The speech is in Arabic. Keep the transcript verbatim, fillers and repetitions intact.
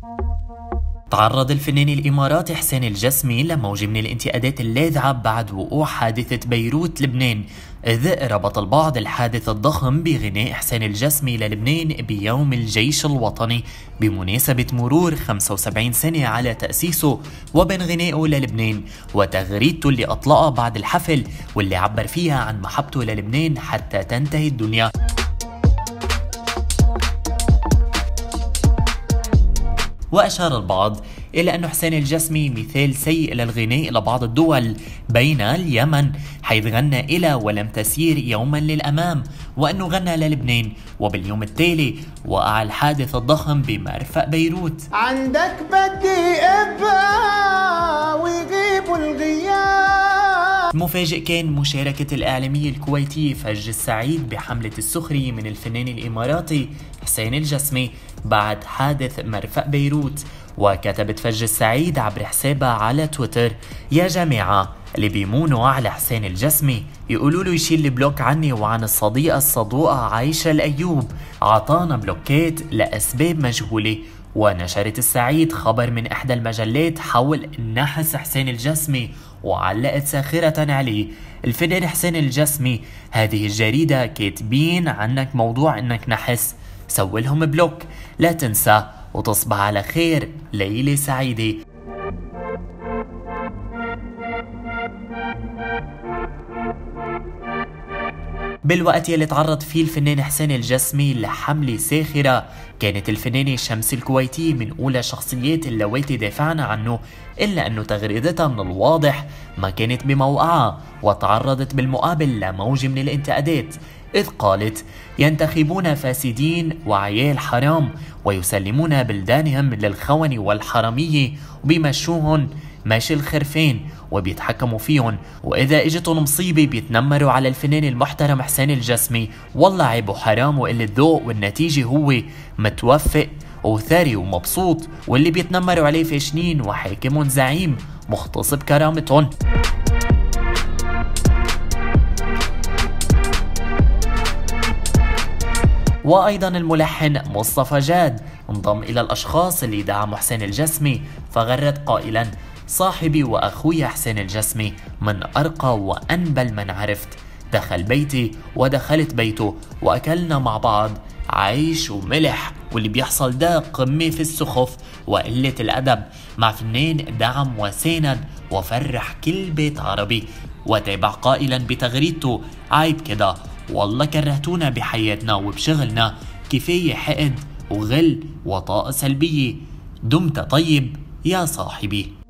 تعرض الفنان الإماراتي حسين الجسمي لموجة من الانتقادات اللاذعة بعد وقوع حادثة بيروت لبنان، إذ ربط البعض الحادث الضخم بغناء حسين الجسمي للبنان بيوم الجيش الوطني بمناسبة مرور خمسة وسبعين سنة على تأسيسه، وبين غنائه للبنان وتغريدته اللي أطلقها بعد الحفل واللي عبر فيها عن محبته للبنان حتى تنتهي الدنيا. وأشار البعض إلى أن حسين الجسمي مثال سيء للغناء لبعض الدول بين اليمن، حيث غنى إلى ولم تسير يوما للأمام، وأنه غنى للبنان، وباليوم التالي وقع الحادث الضخم بمرفأ بيروت. عندك بدي أبقى ويغيب الغياب. مفاجئ كان مشاركة الإعلامية الكويتية فج السعيد بحملة السخرية من الفنان الإماراتي حسين الجسمي بعد حادث مرفأ بيروت. وكتبت فج السعيد عبر حسابها على تويتر: يا جماعة اللي بيمونوا على حسين الجسمي يقولوا له يشيل البلوك عني وعن الصديقة الصدوقة عايشة الأيوب، عطانا بلوكات لأسباب مجهولة. ونشرت السعيد خبر من إحدى المجلات حول نحس حسين الجسمي، وعلقت ساخرة عليه: الفنان حسين الجسمي، هذه الجريدة كاتبين عنك موضوع انك نحس، سوي لهم بلوك، لا تنسى وتصبح على خير، ليلة سعيدة. بالوقت يلي تعرض فيه الفنان حسين الجسمي لحملة ساخرة، كانت الفنانة شمس الكويتي من أولى شخصيات اللواتي دافعنا عنه، إلا أنه تغريدتها من الواضح ما كانت بموقعها، وتعرضت بالمقابل لموج من الانتقادات، إذ قالت: ينتخبون فاسدين وعيال حرام ويسلمون بلدانهم للخونة والحرامية وبيمشوهن ماشي الخرفين وبيتحكموا فيهم، وإذا اجتهم مصيبة بيتنمروا على الفنان المحترم حسين الجسمي. والله عيب وحرام وقلة ذوق، والنتيجة هو متوفق وثري ومبسوط، واللي بيتنمروا عليه فاشنين وحاكم زعيم مختص بكرامتهم. وأيضا الملحن مصطفى جاد انضم إلى الأشخاص اللي دعموا حسين الجسمي، فغرد قائلا: صاحبي وأخوي حسين الجسمي من أرقى وأنبل من عرفت، دخل بيتي ودخلت بيته وأكلنا مع بعض عيش وملح، واللي بيحصل ده قمة في السخف وقلة الأدب مع فنان دعم وساند وفرح كل بيت عربي. وتابع قائلا بتغريدته: عيب كده، والله كرهتونا بحياتنا وبشغلنا، كفاية حقد وغل وطاقة سلبية، دمت طيب يا صاحبي.